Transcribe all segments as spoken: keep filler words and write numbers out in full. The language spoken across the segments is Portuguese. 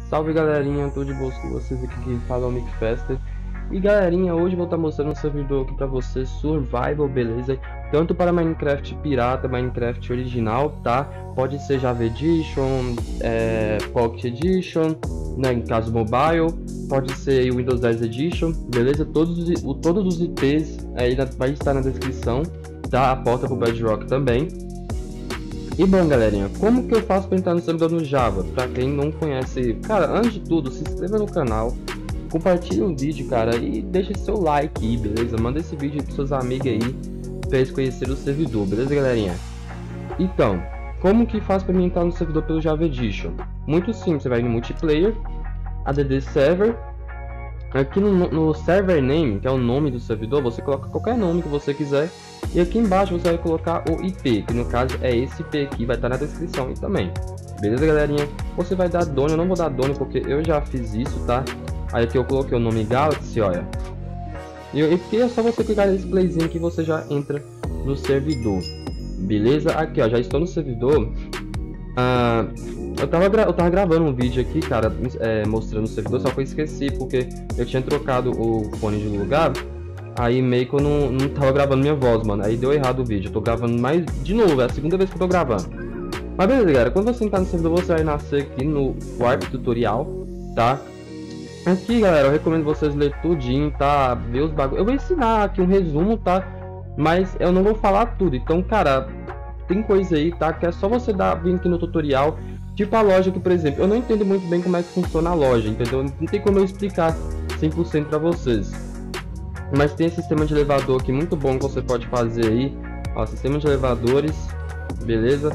Salve galerinha, tudo de boa com vocês aqui que fala o Mickfaster. E galerinha, hoje eu vou estar mostrando um servidor aqui pra vocês, Survival, beleza? Tanto para Minecraft pirata, Minecraft original, tá? Pode ser Java Edition, é, Pocket Edition, né, em caso mobile, pode ser Windows dez Edition, beleza? Todos os, o, todos os I Ps aí vai estar na descrição, tá? A porta pro Bedrock também. E bom galerinha, como que eu faço para entrar no servidor no Java? Pra quem não conhece, cara, antes de tudo, se inscreva no canal, compartilhe o vídeo, cara, e deixa seu like aí, beleza? Manda esse vídeo pros seus amigos aí, pra eles conhecerem o servidor, beleza galerinha? Então, como que faz para mim entrar no servidor pelo Java Edition? Muito simples, você vai no multiplayer, add server, aqui no, no server name, que é o nome do servidor, você coloca qualquer nome que você quiser. E aqui embaixo você vai colocar o I P, que no caso é esse I P aqui, vai estar na descrição aí também. Beleza galerinha? Você vai dar dono, eu não vou dar dono porque eu já fiz isso, tá? Aí aqui eu coloquei o nome Galaxy, olha. E aqui é só você clicar nesse playzinho que você já entra no servidor. Beleza? Aqui ó, já estou no servidor. Ah, eu, tava eu tava gravando um vídeo aqui, cara, é, mostrando o servidor, só que eu esqueci porque eu tinha trocado o fone de lugar. Aí meio que eu não, não tava gravando minha voz, mano. Aí deu errado o vídeo. Eu tô gravando mais de novo, é a segunda vez que eu tô gravando. Mas beleza, galera. Quando você entrar no servidor, você vai nascer aqui no Warp Tutorial, tá? Aqui, galera, eu recomendo vocês ler tudinho, tá? Ver os bagulhos. Eu vou ensinar aqui um resumo, tá? Mas eu não vou falar tudo. Então, cara, tem coisa aí, tá? Que é só você dar, vir aqui no tutorial. Tipo a loja aqui, por exemplo. Eu não entendo muito bem como é que funciona a loja, entendeu? Não tem como eu explicar cem por cento pra vocês. Mas tem esse sistema de elevador aqui muito bom que você pode fazer aí. Ó, sistema de elevadores, beleza?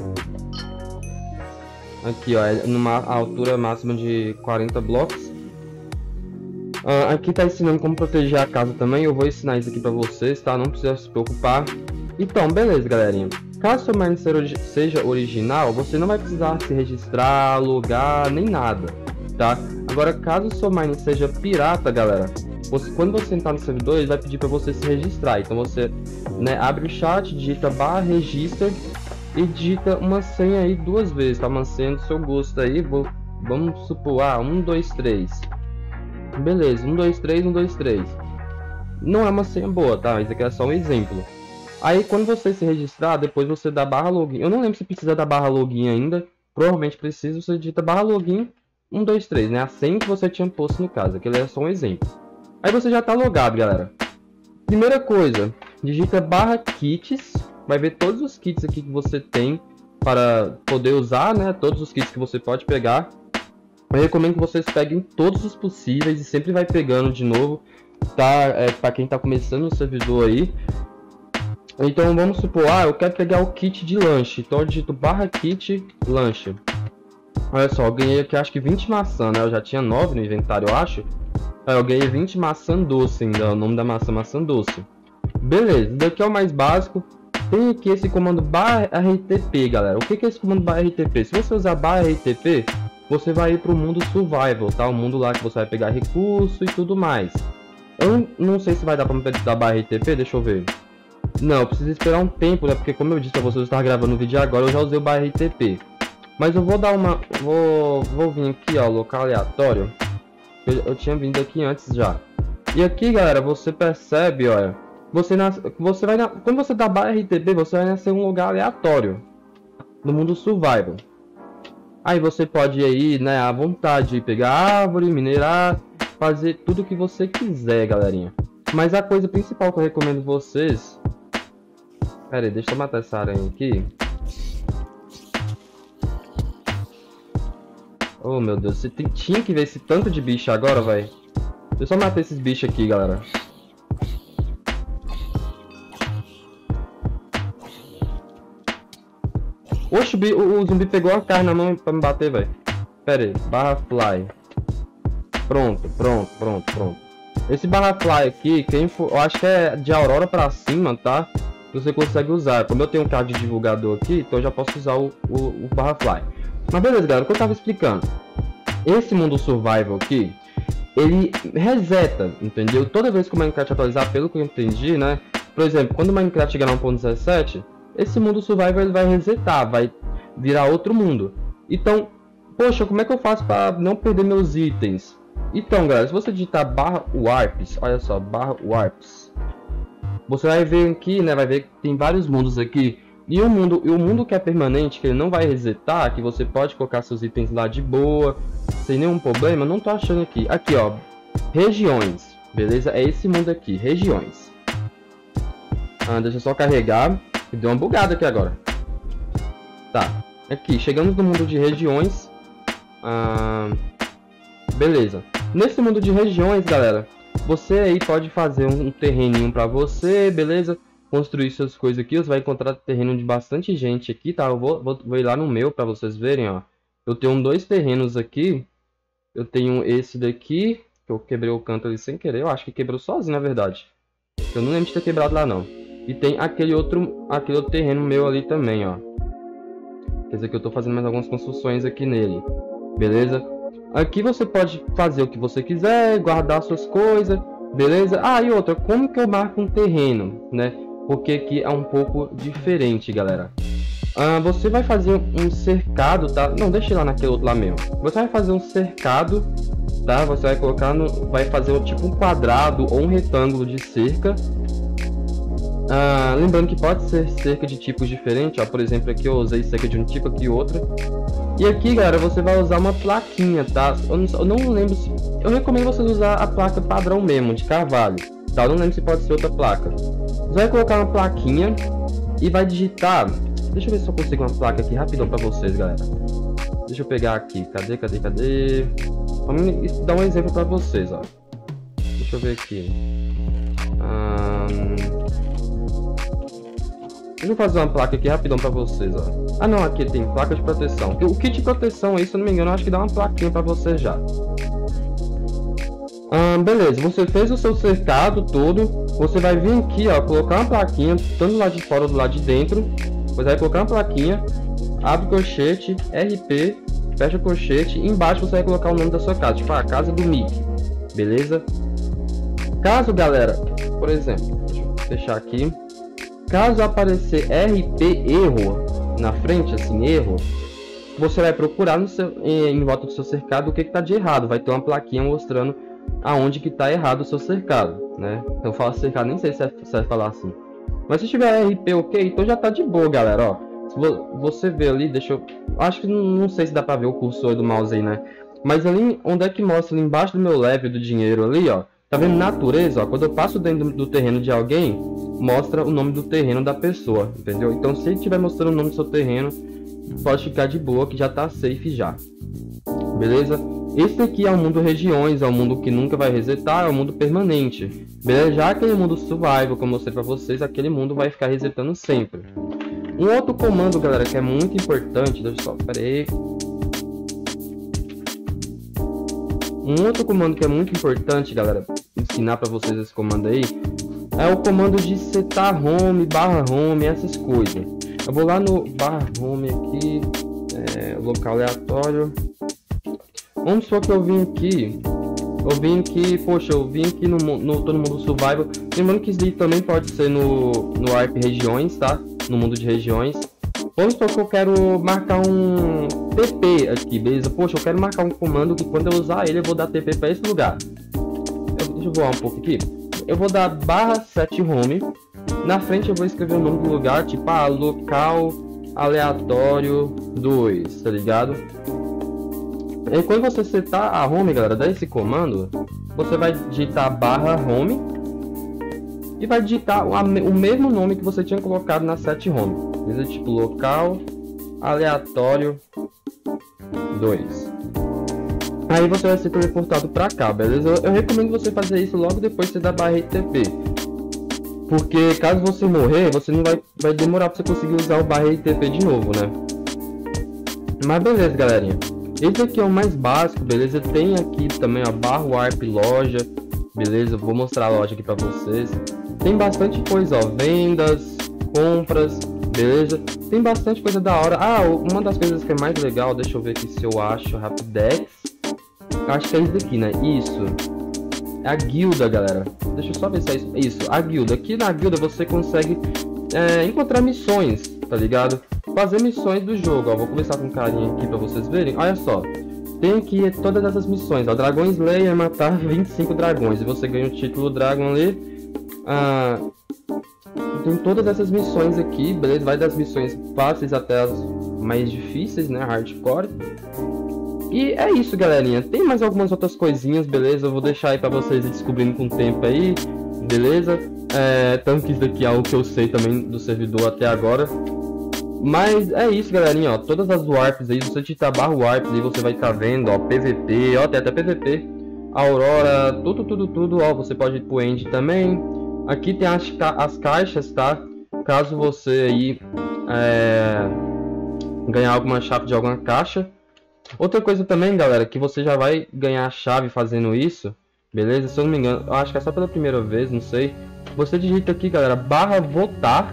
Aqui, ó, é numa altura máxima de quarenta blocos. Uh, aqui tá ensinando como proteger a casa também. Eu vou ensinar isso aqui pra vocês, tá? Não precisa se preocupar. Então, beleza, galerinha. Caso seu mine seja original, você não vai precisar se registrar, logar, nem nada, tá? Agora, caso seu mine seja pirata, galera, Você, quando você entrar no servidor, ele vai pedir para você se registrar. Então você, né, abre o chat, digita barra register e digita uma senha aí duas vezes, tá? Uma senha do seu gosto aí. Vou, vamos supor, ah, um, dois, três. Beleza, um, dois, três, um, dois, três. Não é uma senha boa, tá? Isso aqui é só um exemplo. Aí quando você se registrar, depois você dá barra login. Eu não lembro se precisa da barra login ainda. Provavelmente precisa, você digita barra login um, dois, três, né? A senha que você tinha posto no caso. Aquele é só um exemplo. Aí você já tá logado, galera. Primeira coisa, digita barra kits, vai ver todos os kits aqui que você tem para poder usar, né? Todos os kits que você pode pegar. Eu recomendo que vocês peguem todos os possíveis e sempre vai pegando de novo, tá? É, para quem tá começando no servidor aí. Então vamos supor, ah, eu quero pegar o kit de lanche. Então eu digito barra kit lanche. Olha só, eu ganhei aqui acho que vinte maçã, né? Eu já tinha nove no inventário, eu acho. Eu ganhei vinte maçã doce ainda, o nome da maçã maçã doce. Beleza, isso daqui é o mais básico. Tem aqui esse comando barra R T P, galera. O que é esse comando barra R T P? Se você usar barra R T P, você vai ir para o mundo survival, tá? O mundo lá que você vai pegar recurso e tudo mais. Eu não sei se vai dar para me dar barra R T P, deixa eu ver. Não, eu preciso esperar um tempo, né? Porque como eu disse para vocês, eu estava gravando o vídeo agora, eu já usei o barra R T P. Mas eu vou dar uma... Vou, vou vir aqui, ó, local aleatório. Eu, eu tinha vindo aqui antes já. E aqui, galera, você percebe, olha, você nasce, você vai na, quando você dá barra R T P, você vai nascer um lugar aleatório no mundo survival. Aí você pode ir aí, né, à vontade, pegar árvore, minerar, fazer tudo o que você quiser, galerinha. Mas a coisa principal que eu recomendo vocês... Pera aí, deixa eu matar essa aranha aqui. Oh meu Deus, você tem, tinha que ver esse tanto de bicho agora, velho. Deixa eu só matar esses bichos aqui, galera. Oxe, o, o, o zumbi pegou a carne na mão pra me bater, velho. Pera aí, barra fly. Pronto, pronto, pronto, pronto. Esse barra fly aqui, quem for, eu acho que é de Aurora pra cima, tá? Você consegue usar. Como eu tenho um card de divulgador aqui, então eu já posso usar o, o, o barra fly. Mas beleza, galera, o que eu tava explicando. Esse mundo survival aqui, ele reseta, entendeu? Toda vez que o Minecraft atualizar, pelo que eu entendi, né? Por exemplo, quando o Minecraft chegar na um ponto dezessete, esse mundo survival ele vai resetar, vai virar outro mundo. Então, Poxa, como é que eu faço para não perder meus itens? Então, galera, se você digitar barra warps, olha só, barra warps, você vai ver aqui, né? Vai ver que tem vários mundos aqui. E o mundo, e o mundo que é permanente, que ele não vai resetar, que você pode colocar seus itens lá de boa, sem nenhum problema, não tô achando aqui. Aqui, ó, regiões, beleza? É esse mundo aqui, regiões. Ah, deixa eu só carregar. Deu uma bugada aqui agora. Tá, aqui, chegamos no mundo de regiões. Ah, beleza. Nesse mundo de regiões, galera, você aí pode fazer um terreninho pra você, beleza? Construir suas coisas aqui, você vai encontrar terreno de bastante gente aqui, tá? Eu vou, vou, vou ir lá no meu pra vocês verem, ó. Eu tenho dois terrenos aqui. Eu tenho esse daqui, que eu quebrei o canto ali sem querer. Eu acho que quebrou sozinho, na verdade. Eu não lembro de ter quebrado lá, não. E tem aquele outro, aquele outro terreno meu ali também, ó. Quer dizer que eu tô fazendo mais algumas construções aqui nele. Beleza? Aqui você pode fazer o que você quiser, guardar suas coisas, beleza? Ah, e outra, como que eu marco um terreno, né? Porque aqui é um pouco diferente, galera. Ah, você vai fazer um cercado, tá? Não, deixa eu ir lá naquele outro lá mesmo. Você vai fazer um cercado, tá? Você vai colocar no... vai fazer tipo um quadrado ou um retângulo de cerca. Ah, lembrando que pode ser cerca de tipos diferentes, ó. Por exemplo, aqui eu usei cerca de um tipo, aqui outra. E aqui, galera, você vai usar uma plaquinha, tá? Eu não, eu não lembro se... Eu recomendo vocês usar a placa padrão mesmo, de carvalho, tá? Eu não lembro se pode ser outra placa. Você vai colocar uma plaquinha e vai digitar... Deixa eu ver se eu consigo uma placa aqui rapidão pra vocês, galera. Deixa eu pegar aqui. Cadê, cadê, cadê? Vamos dar um exemplo pra vocês, ó. Deixa eu ver aqui. Hum... Deixa eu fazer uma placa aqui rapidão pra vocês, ó. Ah, não, aqui tem placa de proteção. O kit de proteção aí, se eu não me engano, eu acho que dá uma plaquinha pra você já. Ah, beleza, você fez o seu cercado todo. Você vai vir aqui, ó, colocar uma plaquinha, tanto do lado de fora ou do lado de dentro. Você vai colocar uma plaquinha, abre o colchete, R P, fecha o colchete. E embaixo você vai colocar o nome da sua casa, tipo a casa do Mickey. Beleza? Caso, galera, por exemplo, deixa eu fechar aqui. Caso aparecer R P erro na frente, assim, erro, você vai procurar no seu, em, em volta do seu cercado o que está de errado. Vai ter uma plaquinha mostrando aonde que está errado o seu cercado, né? Então eu falo cercado, nem sei se é, se é falar assim. Mas se tiver R P ok, então já tá de boa, galera, ó. Se você vê ali, deixa eu... Acho que não, não sei se dá pra ver o cursor do mouse aí, né? Mas ali, onde é que mostra? Ali embaixo do meu level do dinheiro ali, ó. Tá vendo natureza, ó? Quando eu passo dentro do, do terreno de alguém, mostra o nome do terreno da pessoa, entendeu? Então se ele estiver mostrando o nome do seu terreno, pode ficar de boa que já tá safe já. Beleza? Esse aqui é o mundo regiões, é o mundo que nunca vai resetar, é o mundo permanente. Beleza? Já aquele mundo survival, como eu mostrei pra vocês, aquele mundo vai ficar resetando sempre. Um outro comando, galera, que é muito importante, deixa eu só, pera aí. Um outro comando que é muito importante, galera, ensinar pra vocês esse comando aí, é o comando de setar home, barra home, essas coisas. Eu vou lá no barra home aqui, é, local aleatório. Vamos supor que eu vim aqui, eu vim aqui, poxa, eu vim aqui no, no Todo Mundo Survival. Lembrando que isso aí também pode ser no, no A R P Regiões, tá? No mundo de regiões. Vamos supor que eu quero marcar um T P aqui, beleza? Poxa, eu quero marcar um comando que quando eu usar ele eu vou dar T P para esse lugar. Eu, deixa eu voar um pouco aqui. Eu vou dar barra set home. Na frente eu vou escrever o nome do lugar, tipo, ah, local aleatório dois, tá ligado? E quando você setar a home, galera, dá esse comando, você vai digitar barra home e vai digitar o, o mesmo nome que você tinha colocado na set home, beleza? Tipo local aleatório dois. Aí você vai ser teleportado para cá, beleza? Eu, eu recomendo você fazer isso logo depois de você dar barra T P, porque caso você morrer, você não vai, vai demorar para você conseguir usar o barra T P de novo, né? Mas beleza, galerinha. Esse aqui é o mais básico, beleza? Tem aqui também a barra warp loja, beleza? Vou mostrar a loja aqui para vocês. Tem bastante coisa, ó, vendas, compras, beleza? Tem bastante coisa da hora. Ah, uma das coisas que é mais legal, deixa eu ver aqui se eu acho, Rapidex. Acho que é isso daqui, né? Isso. É a guilda, galera. Deixa eu só ver se é isso. Isso, a guilda. Aqui na guilda você consegue é, encontrar missões, tá ligado? fazer missões do jogo, ó. Vou começar com um carinha aqui pra vocês verem. Olha só, tem aqui todas essas missões, ó. Dragon Slayer, matar vinte e cinco dragões. E você ganha o título Dragon ali. Ah, tem todas essas missões aqui, beleza? Vai das missões fáceis até as mais difíceis, né? Hardcore. E é isso, galerinha. Tem mais algumas outras coisinhas, beleza? Eu vou deixar aí pra vocês ir descobrindo com o tempo aí, beleza? É, tanto que isso daqui é algo que eu sei também do servidor até agora. Mas é isso, galerinha, ó. Todas as warps aí, se você digitar barra warps aí, você vai estar tá vendo, ó, P V P, ó, tem até P V P, Aurora, tudo, tudo, tudo, ó. Você pode ir pro End também. Aqui tem as, ca as caixas, tá? Caso você aí é, ganhar alguma chave de alguma caixa. Outra coisa também, galera, que você já vai ganhar a chave fazendo isso, beleza? Se eu não me engano, eu acho que é só pela primeira vez, não sei. Você digita aqui, galera, barra votar.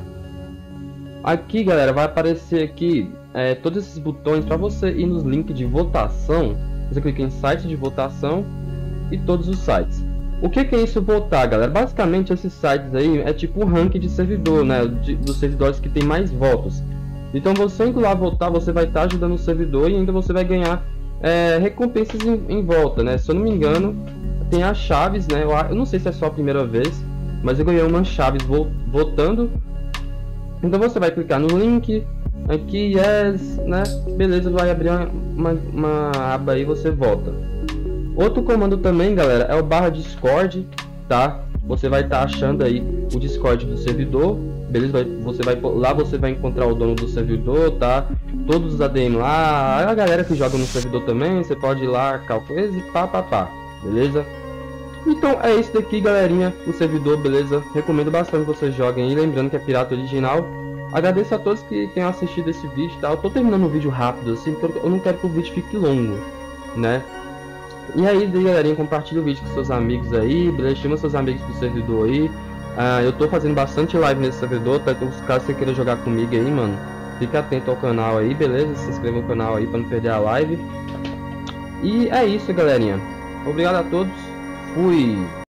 Aqui, galera, vai aparecer aqui é, todos esses botões para você ir nos links de votação. Você clica em site de votação e todos os sites. O que, que é isso votar, galera? Basicamente, esses sites aí é tipo um ranking de servidor, né? De, dos servidores que tem mais votos. Então, você indo lá votar, você vai estar ajudando o servidor e ainda você vai ganhar é, recompensas em, em volta, né? Se eu não me engano, tem as chaves, né? Eu, eu não sei se é só a primeira vez, mas eu ganhei umas chaves vo, votando. Então, você vai clicar no link, aqui, yes, né? Beleza, vai abrir uma, uma, uma aba aí e você vota. Outro comando também, galera, é o barra Discord, tá? Você vai estar tá achando aí o Discord do servidor, beleza? Vai, você vai, lá você vai encontrar o dono do servidor, tá? Todos os A D M lá, a galera que joga no servidor também, você pode ir lá, calcular e pá, pá, pá, beleza? Então é isso daqui, galerinha, o servidor, beleza? Recomendo bastante que vocês joguem aí, lembrando que é pirata original. Agradeço a todos que tenham assistido esse vídeo, tá? Eu tô terminando o vídeo rápido, assim, porque eu não quero que o vídeo fique longo, né? E aí, galerinha, compartilha o vídeo com seus amigos aí, beleza? Chama seus amigos pro servidor aí. Ah, eu tô fazendo bastante live nesse servidor, tá? Então, caso você queira jogar comigo aí, mano, fica atento ao canal aí, beleza? Se inscreva no canal aí pra não perder a live. E é isso, galerinha. Obrigado a todos. Fui!